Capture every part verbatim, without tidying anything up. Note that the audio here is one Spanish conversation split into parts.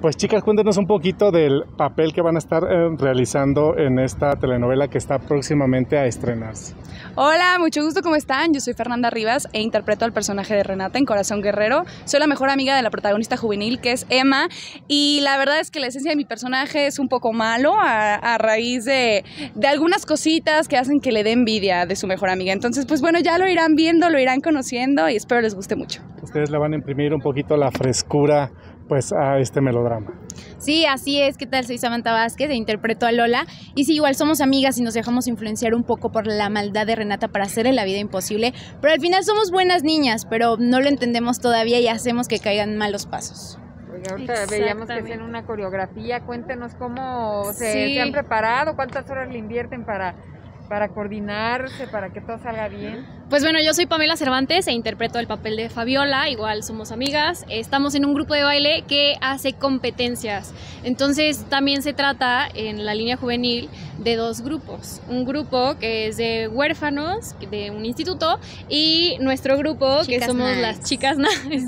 Pues chicas, cuéntenos un poquito del papel que van a estar eh, realizando en esta telenovela que está próximamente a estrenarse. Hola, mucho gusto, ¿cómo están? Yo soy Fernanda Rivas e interpreto al personaje de Renata en Corazón Guerrero. Soy la mejor amiga de la protagonista juvenil, que es Emma, y la verdad es que la esencia de mi personaje es un poco malo a, a raíz de, de algunas cositas que hacen que le dé envidia de su mejor amiga. Entonces, pues bueno, ya lo irán viendo, lo irán conociendo y espero les guste mucho. Ustedes le van a imprimir un poquito la frescura pues a este melodrama. Sí, así es. ¿Qué tal? Soy Samantha Vázquez e interpreto a Lola. Y sí, igual somos amigas y nos dejamos influenciar un poco por la maldad de Renata para hacerle la vida imposible. Pero al final somos buenas niñas, pero no lo entendemos todavía y hacemos que caigan malos pasos. Oiga, ahorita veíamos que hacen una coreografía. Cuéntenos cómo se, Sí. se han preparado, cuántas horas le invierten para, para coordinarse, para que todo salga bien. Pues bueno, yo soy Pamela Cervantes e interpreto el papel de Fabiola, igual somos amigas, estamos en un grupo de baile que hace competencias, entonces también se trata en la línea juvenil de dos grupos, un grupo que es de huérfanos de un instituto y nuestro grupo Chicas que somos nice. las chicas nice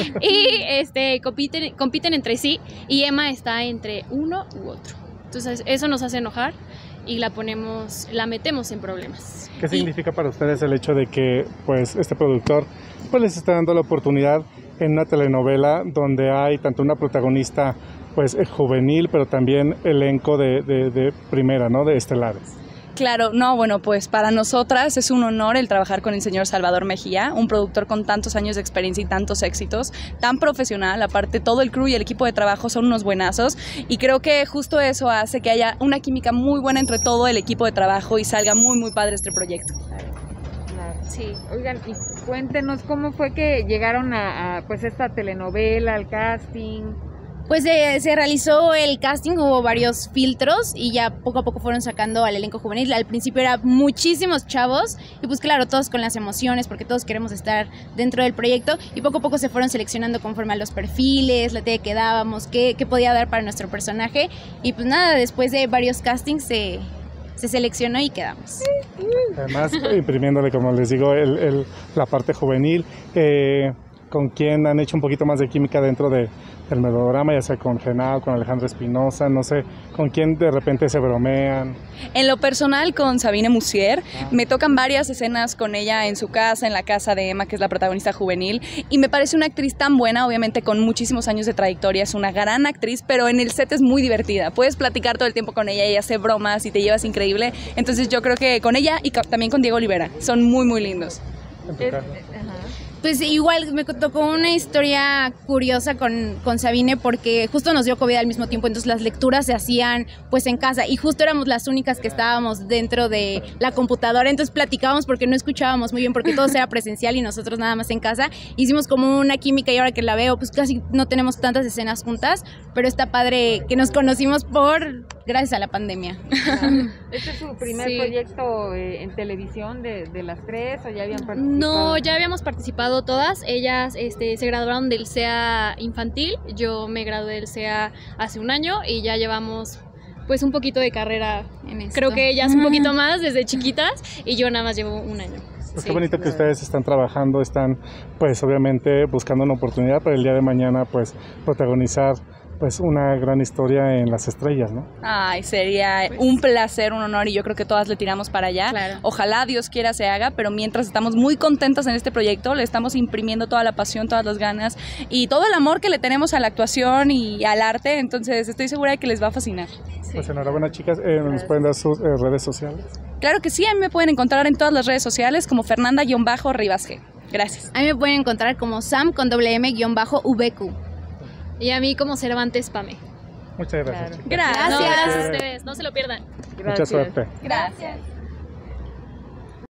y este, compiten, compiten entre sí y Emma está entre uno u otro, entonces eso nos hace enojar y la ponemos, la metemos en problemas. ¿Qué significa para ustedes el hecho de que pues este productor pues les está dando la oportunidad en una telenovela donde hay tanto una protagonista pues juvenil, pero también elenco de, de, de primera, ¿no? De estelares? Claro, no, bueno, pues para nosotras es un honor el trabajar con el señor Salvador Mejía, un productor con tantos años de experiencia y tantos éxitos, tan profesional, aparte todo el crew y el equipo de trabajo son unos buenazos y creo que justo eso hace que haya una química muy buena entre todo el equipo de trabajo y salga muy muy padre este proyecto. Claro. Sí. Oigan, y cuéntenos cómo fue que llegaron a, a pues esta telenovela, al casting. Pues eh, se realizó el casting, hubo varios filtros y ya poco a poco fueron sacando al elenco juvenil. Al principio eran muchísimos chavos y pues claro, todos con las emociones porque todos queremos estar dentro del proyecto y poco a poco se fueron seleccionando conforme a los perfiles, la talla que dábamos, qué, qué podía dar para nuestro personaje y pues nada, después de varios castings se, se seleccionó y quedamos. Además, imprimiéndole, como les digo, el, el, la parte juvenil, eh, con quien han hecho un poquito más de química dentro de, del melodrama, ya sea con Genao, con Alejandra Espinosa, no sé, con quién de repente se bromean. En lo personal con Sabine Musier, me tocan varias escenas con ella en su casa, en la casa de Emma, que es la protagonista juvenil, y me parece una actriz tan buena, obviamente con muchísimos años de trayectoria, es una gran actriz, pero en el set es muy divertida, puedes platicar todo el tiempo con ella y hace bromas y te llevas increíble, entonces yo creo que con ella y también con Diego Olivera, son muy muy lindos. En tu Es- caso. ajá. Pues igual me tocó una historia curiosa con, con Sabine porque justo nos dio COVID al mismo tiempo, entonces las lecturas se hacían pues en casa y justo éramos las únicas que estábamos dentro de la computadora, entonces platicábamos porque no escuchábamos muy bien porque todo era presencial y nosotros nada más en casa, hicimos como una química y ahora que la veo pues casi no tenemos tantas escenas juntas, pero está padre que nos conocimos por gracias a la pandemia. ¿Este es su primer Sí. proyecto eh, en televisión de, de las tres o ya habían participado? No, ya habíamos participado todas, ellas este, se graduaron del C E A infantil, yo me gradué del C E A hace un año y ya llevamos pues un poquito de carrera, En esto. creo que ellas un poquito más desde chiquitas y yo nada más llevo un año. Pues Sí. qué bonito que ustedes están trabajando, están pues obviamente buscando una oportunidad para el día de mañana pues protagonizar pues una gran historia en Las Estrellas, ¿no? Ay, sería un placer, un honor y yo creo que todas le tiramos para allá. Claro. Ojalá Dios quiera se haga, pero mientras estamos muy contentas en este proyecto, le estamos imprimiendo toda la pasión, todas las ganas y todo el amor que le tenemos a la actuación y al arte, entonces estoy segura de que les va a fascinar. Pues enhorabuena chicas, eh, ¿nos pueden dar sus eh, redes sociales? Claro que sí, a mí me pueden encontrar en todas las redes sociales como Fernanda-Rivas G. Gracias. A mí me pueden encontrar como Sam con doble M guión bajo V Q. Y a mí como Cervantes Pame. Muchas gracias. Claro. chicas. Gracias. No, gracias a ustedes, no se lo pierdan. Mucha Gracias. suerte. Gracias.